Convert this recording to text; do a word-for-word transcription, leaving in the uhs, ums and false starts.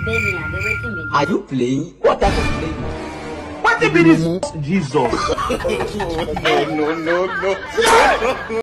Are you playing? What are you playing? What the be this? Jesus. No, no, no, no.